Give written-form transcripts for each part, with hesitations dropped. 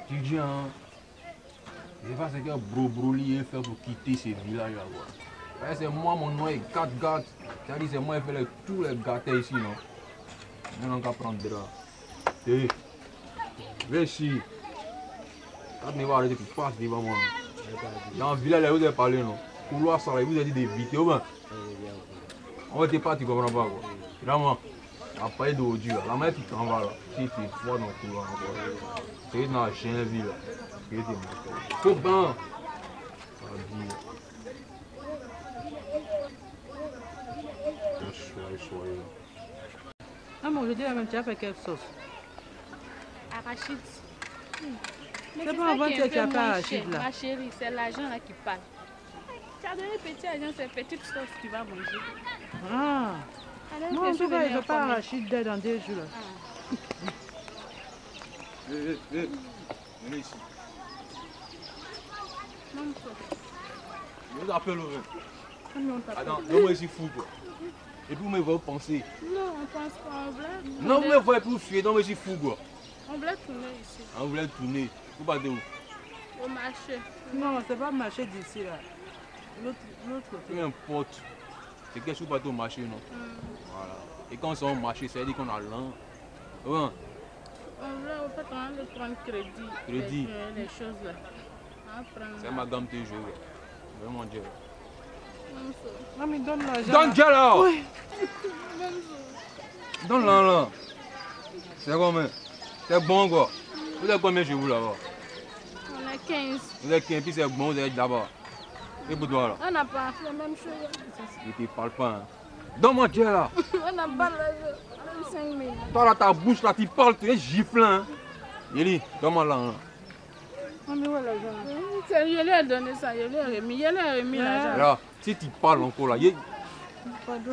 Tu dis, hein, je sais pas ce que Broly fait pour quitter ces villages-là. Ouais, c'est moi, mon nom est Gat. C'est-à-dire, c'est moi qui fais tous les gâtés ici, non? On n'a qu'à prendre de là. Hé, viens ici. Quand tu vas arrêter, tu passes devant moi. Dans le village, vous avez parlé, non? Couloir, ça, vous avez dit d'éviter. On va te pas, tu comprends pas, quoi. Vraiment, la paille d'aujourd'hui, la main qui t'en va là. Si tu es froid dans le couloir, c'est dans la chaîne ville, là. C'est bon. Ah mon, je dis même, tu as fait quelle sauce? Arachide. C'est pas avant que tu as pas arachide là. Ma chérie, c'est l'argent là qui parle. Tu as donné petit argent, c'est petite sauce que tu vas manger. Ah. Non, en tout cas, il ne veut pas arachide dès dans 2 jours. Venez ici. Je vous appelle au vin. Attends, donne-moi ici fou quoi. Et puis vous me voyez penser. Non, on pense pas, on voulait. Non, vous me voyez plus fuir, donne-moi ici fou quoi. On voulait tourner ici. On voulait tourner. Vous partez où? Au marché. Non, c'est pas le marché d'ici là. L'autre côté. Peu importe. C'est quelque chose pour partez au marché, non? Voilà. Et quand on sort au marché, ça veut dire qu'on a l'an. Ouais. On voulait, en fait, on veut prendre crédit. Crédit. Les choses là. C'est ma gamme de jeu. Vraiment Dieu. Non mais donne l'argent. Donne Dieu là! Oui. Donne là. C'est combien? C'est bon quoi. Vous êtes combien chez vous là-bas? On a 15. Vous êtes 15, puis c'est bon, vous êtes là-bas. Et pour toi là? On n'a pas fait la même chose. Je te parle pas. Hein. Donne-moi Dieu là. On n'a pas l'argent. 5 000. Toi là, ta bouche là, tu parles, tu es giflant. Hein. Yéli, donne-moi là. Non mais où est l'argent? Je lui ai donné ça, je lui ai remis l'argent. Là, si tu parles encore là, Pardon.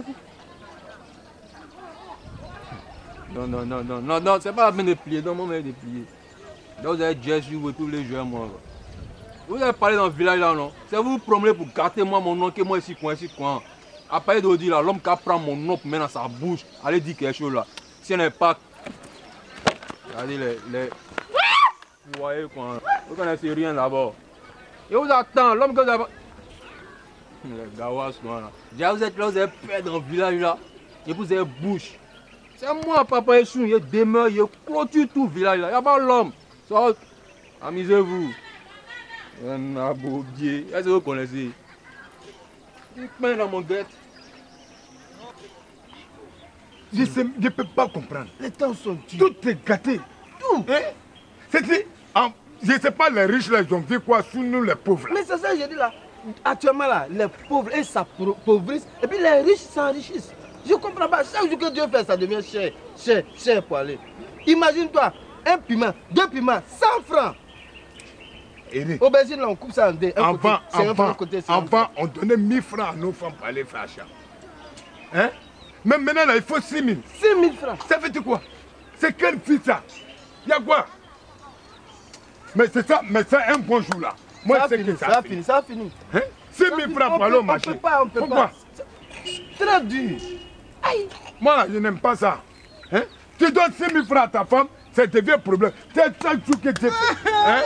Non, c'est pas la peine de plier, donne-moi de plier. Donc vous avez Jesse et tous les joueurs moi. Vous avez parlé dans le village là, non? C'est vous promener pour gâter moi mon nom, que moi ici coin. Après d'aujourd'hui là, l'homme qui prend mon nom pour mettre dans sa bouche, allez dire quelque chose là. Si elle n'est pas... Regardez les... Vous voyez quoi? Vous connaissez rien d'abord. Et vous attendez, l'homme que vous avez... Les gawas quoi là. Déjà vous êtes là, vous avez peur dans le village là. Et vous avez bouche. C'est moi, papa Essou, il demeure, il clôture tout le village là. Il n'y a pas l'homme. Amusez-vous. Un aboubier. Est-ce que vous connaissez? Il peint dans mon guette. Je ne peux pas comprendre. Les temps sont durs. Tout est gâté. Tout. Hein? Je ne sais pas, les riches là, ils ont vu quoi sous nous les pauvres là. Mais c'est ça que je dis là. Actuellement là, les pauvres ils s'appauvrissent et puis les riches s'enrichissent. Je ne comprends pas. Chaque jour que Dieu fait, ça devient cher pour aller. Imagine-toi, un piment, 2 piments, 100 francs. Eric, aubergine là, on coupe ça en deux. Avant, on donnait 1000 francs à nos femmes pour aller faire achat. Hein? Mais maintenant là, il faut 6 000. 6 000 francs. Ça fait quoi? C'est quel fils ça? Il y a quoi? Mais c'est ça, un bon jour là. Moi, ça a fini. Hein? 6 000 francs pour aller au marché. On peut pas. Très dur. Aïe. Moi là, je n'aime pas ça. Hein? Tu donnes 6 000 francs à ta femme, ça devient problème. C'est chaque jour que tu fais. Hein?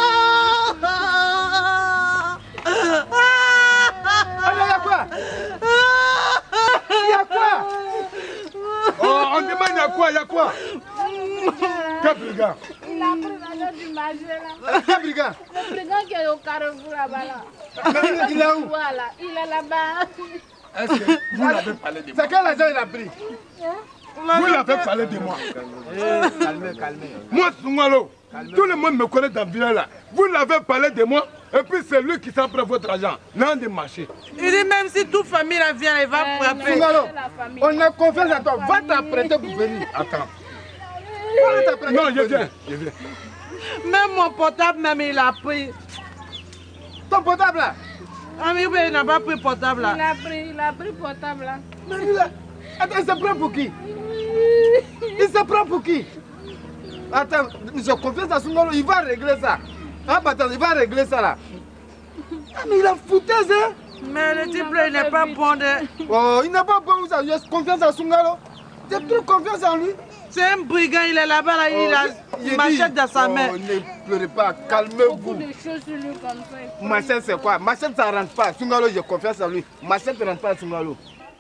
Il y a quoi? Oh, on demande il y a quoi? Quel brigand? Il a pris l'argent du marché là. Quel brigand? Le brigand qui est au Carrefour là-bas là. Il est où? Voilà, il est là-bas. Est-ce que vous l'avez parlé de moi? C'est quel argent il a pris? Vous l'avez parlé de moi. Calmez. Moi, Sungalo, tout le monde me connaît dans le village là. Vous l'avez parlé de moi, et puis c'est lui qui s'en prend votre argent. L'un des marchés. Il dit même si toute famille là vient, il va frapper. Sungalo, on a confiance en toi. Va t'apprêter pour venir. Attends. Va Non, je viens. Même mon portable, même il a pris. Ton portable là? Ah mais il n'a pas pris portable là. Il a pris portable là. Mais lui là, attends, il se prend pour qui? Il se prend pour qui? Attends, j'ai confiance à Sungalo, il va régler ça. Ah, attends, il va régler ça là. Ah, mais il a foutaise, hein? Mais le type là, il n'est pas bon de... Oh, il n'est pas bon, j'ai confiance à Sungalo. J'ai trop confiance en lui. C'est un brigand, il est là-bas, là, il a une machette dans sa main. Ne pleurez pas, Beaucoup calmez-vous. de choses sur lui comme ça. Machette, c'est quoi? Machette, ça rentre pas. Sungalo, j'ai confiance en lui. Machette ne rentre pas à Sungalo.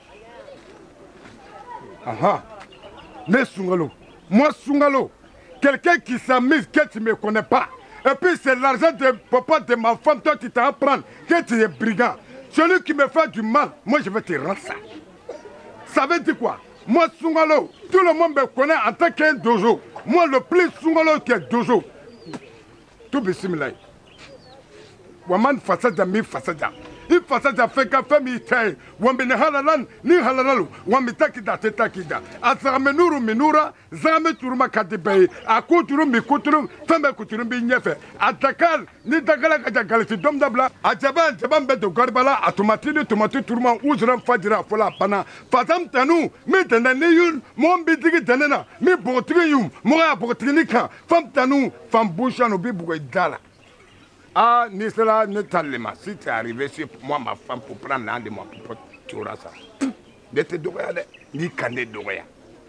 Ah, mais Sungalo, moi Sungalo, quelqu'un qui s'amuse que tu ne me connais pas. Et puis c'est l'argent de papa de ma femme, toi tu t'en prends, que tu es brigand. Celui qui me fait du mal, moi je vais te rendre ça. Ça veut dire quoi? Moi Sungalo, tout le monde me connaît en tant qu'un dojo. Moi le plus Sungalo qui est dojo. Tout bismillah. Waman fasada mi fasada. Il fasada fait qu'à faire mi taille. Wambene halalan ni halalalu. Wambitaki da tetakida. Azame nuru minura. Zame turuma kadibay. Akuturu mi kuturu. Femme kuturu bi nyefe. Atakal ni dagala kajakal si dom dabla. Ajaban bedo garbala. Atomatini tomati turuma uzram fadira fola pana. Fazam tanu. Mi tenaniyun. Mon bidigi tenena. Mi botriyum. Mora botrinika. Femme tanu. Femme boucha no bi dala. Ah, Nisla ne talema. Si tu es arrivé sur moi, ma femme, pour prendre l'un de moi, tu auras ça. De te dorer, ni cané dorer.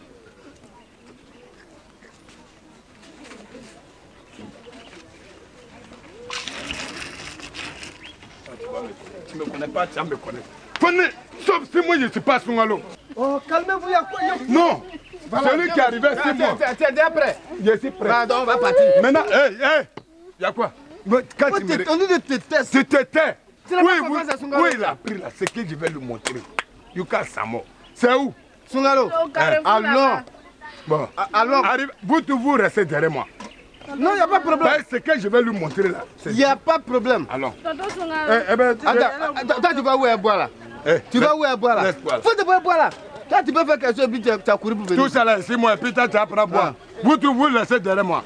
Tu me connais pas, tu me connais. Venez, sauf si moi je ne suis pas Sungalo. Oh, calmez-vous, il y a quoi? Non, celui qui est arrivé, c'est moi. T'es prêt? Je suis prêt. Pardon, on va partir. Maintenant, hé, il y a quoi? Quand tu me... On dit de te tester. Tu te tais. Oui, il a pris là, c'est que je vais lui montrer. Yuka Samo. C'est où? Sungalo. Alors. Bon. Alors. Vous restez derrière moi. Non, il n'y a pas de problème. C'est que je vais lui montrer là. Il n'y a pas de problème. Alors. Tonton Sungalo. Attends, tu vas où boire là? Tu vas où boire là? Faut te boire là. Toi, tu peux faire quelque chose et puis tu as couru pour venir. Tout ça là, c'est moi, et puis tu apprends à boire. Vous restez derrière moi.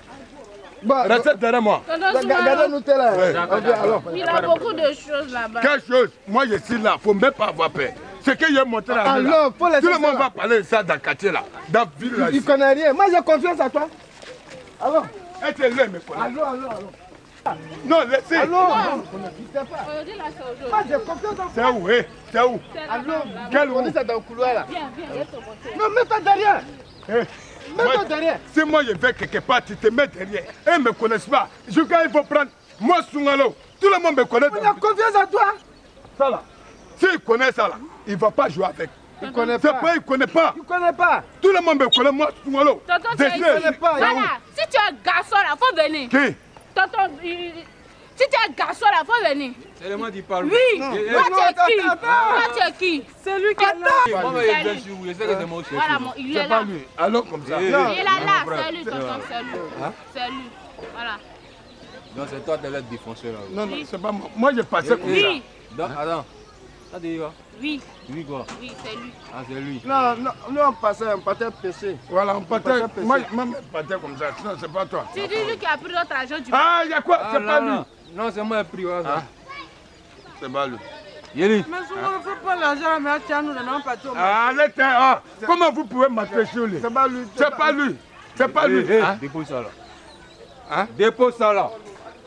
Restez derrière moi. Regardez-nous là. Il a beaucoup de choses là-bas. Quelle chose? Moi je suis là, il ne faut même pas avoir peur. Ce que j'ai montré à lui là. Tout le monde va parler de ça dans le quartier là. Dans la ville là. Il ne connaît rien. Moi j'ai confiance à toi. Alors? Aide-le, me connaît. Allô. Non, laissez. Allô. Aujourd'hui là, c'est aujourd'hui. Moi j'ai confiance en toi. C'est où? C'est où? Allô. Quel On dit ça dans le couloir là. Viens, laisse ton côté. Non, mets-toi derrière. Mets-toi derrière. Si moi je vais quelque part, tu te mets derrière. Ils ne me connaissent pas. Il faut prendre. Moi, Sungalo, tout le monde me connaît. On a confiance en toi. Ça là. S'il connaît ça là, il ne va pas jouer avec. Il ne connaît C'est pas. pas, il ne connaît pas. Il ne connaît pas. Tout le monde me connaît, moi, Sungalo. Tonton, tu es ici. Voilà, si tu es un garçon là, faut venir. Qui? Tonton, si tu es un garçon là, faut venir. C'est le monde qui parle. Oui. Toi, tu es qui? Toi, tu es qui? C'est lui qui est là. Moi, je viens sur vous. Je sais que c'est moi aussi. Voilà, il est C'est pas là. lui. Alors comme ça. Il est là, c'est lui, tonton, c'est lui. C'est lui. Voilà. Non, c'est toi qui es le défenseur là. Non, non, c'est pas moi. Moi, je passais comme ça. Oui. Attends. Ça dit quoi? Oui. Lui quoi? Oui, c'est lui. Ah, c'est lui. Non, nous on partait pêcher. Voilà, on partait. Moi, je partais comme ça. Sinon, c'est pas toi. C'est lui qui a pris notre argent du Ah, il y a quoi? C'est pas lui. Non, c'est moi qui ai pris. C'est pas lui. Yéli. Mais souvent, il ne faut pas l'argent, mais tiens, nous n'allons pas tout. Allez, comment vous pouvez m'appeler sur lui? C'est pas lui. C'est pas lui. C'est pas lui. Dépose ça là. Dépose ça là.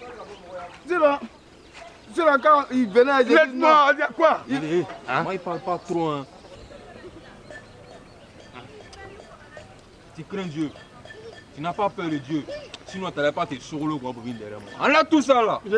Dis-le, quand il venait, j'ai dit non. Laisse-moi, il y a quoi? Moi, il parle pas trop. Hein. Tu crains Dieu. Tu n'as pas peur de Dieu. Sinon, tu n'allais pas te sur le pour venir derrière moi. Enlève tout ça là.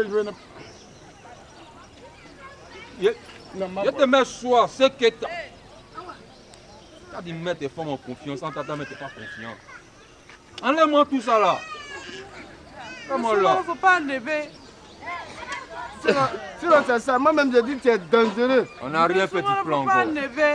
Je te mets soir, c'est que tu as dit mettre tes femmes en confiance, en t'attendant, mais tu n'es pas confiant. Enlève-moi tout ça là. Comment là? Il ne faut pas enlever. Sinon, c'est ça. Moi-même, j'ai dit que tu es dangereux. On n'a rien fait du plan Il ne faut encore. pas enlever.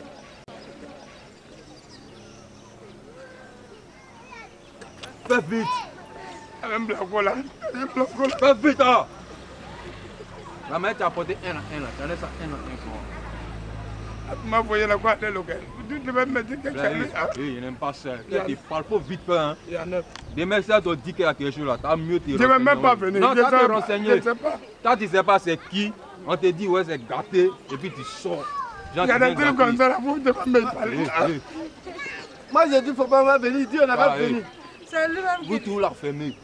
Fais vite. Même la voilà. Fais vite hein. La mère t'a apporté un à un là. Tu en laisses ça un à un pour moi. Tu m'as envoyé la quoi de local. Tu devais me dire que tu allais. Oui, il n'aime pas ça. Tu parles pas vite fait hein. Il y en a. Demain, si on te dit qu'il y a quelque chose là, t'as mieux te renseigner. Je ne vais même pas venir. Non, t'as te renseigner. Je ne sais pas. Toi, tu ne sais pas c'est qui. On te dit ouais, c'est gâté. Et puis tu sors. Il y a des trucs comme ça là, vous devez me parler. Moi, j'ai dit qu'il ne faut pas venir. Il dit on n'a pas venu. C'est lui-même Vous tous la fermez.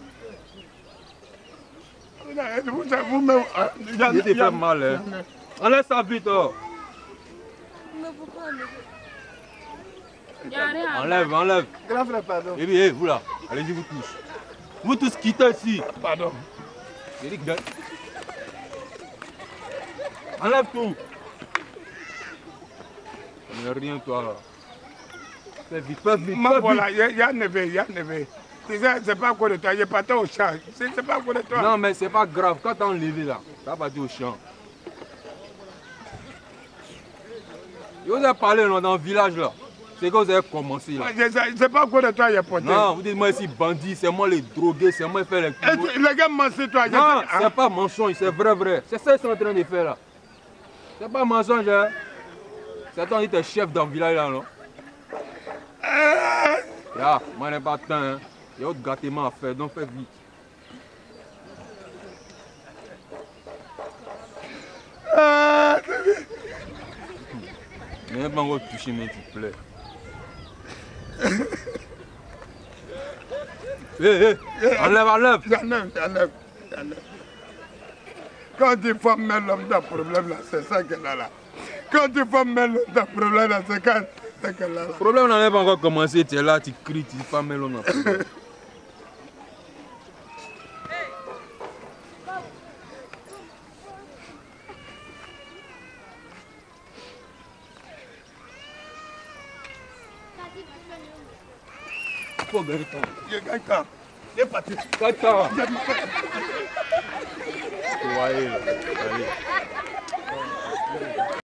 Vous-même. Il te fait mal. Hein. On laisse ça vite. Oh. Il ne faut pas enlever. Il n'y a rien à Enlève, enlève. Grand frère, pardon. Et puis, vous là, allez-y, vous tous. Vous tous quittez ici. Pardon. J'ai dit que... Enlève tout. Il n'y a rien, toi, là. Fais vite, fais vite, Ma fais voilà, vite. il y a un neveu. Tu sais, c'est pas quoi de toi, il est parti au champ. C'est pas quoi de toi. Non, mais c'est pas grave. Quand t'as enlevé, là, t'as parti au champ. Je vous ai parlé non, dans le village, là. C'est que vous avez commencé, là. C'est pas quoi de toi, il est porté. Non, vous dites moi ici bandit, c'est moi les drogués, c'est moi qui fais les coups. Les gars mensonge toi. Non, c'est pas mensonge, c'est vrai. C'est ça qu'ils sont en train de faire là. C'est pas mensonge, hein. C'est toi qui es chef dans le village là, non? Ya, moi je n'ai pas de temps, hein. Il y a autre gâtement à faire, donc fais vite. Ne pas encore toucher, mais tu plais. Enlève. J'enlève. Quand il faut mettre l'homme dans le problème là, c'est ça qu'elle a là. Quand il faut mettre l'homme dans le problème là, c'est qu'elle a là. Le problème n'en est pas encore commencé, tu es là, tu cries, tu dis pas mais l'homme n'a pas. Faut gagner temps. Je gagne temps. Il est parti. Gagne temps. Allez.